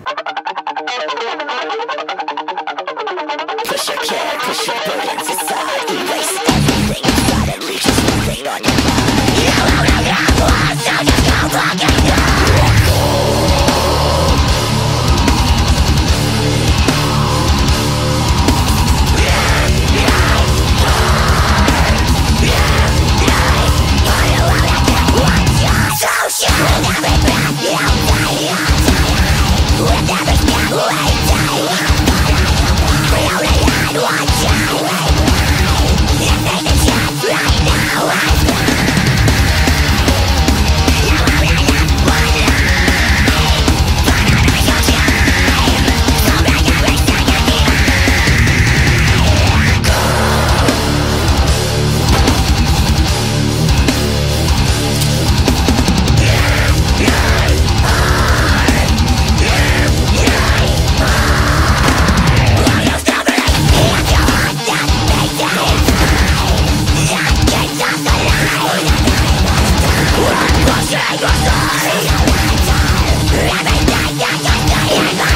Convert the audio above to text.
Push your care, push your burdens aside. Erase everything inside and leave just one thing on your mind. You don't know what, so just go fucking go. Everything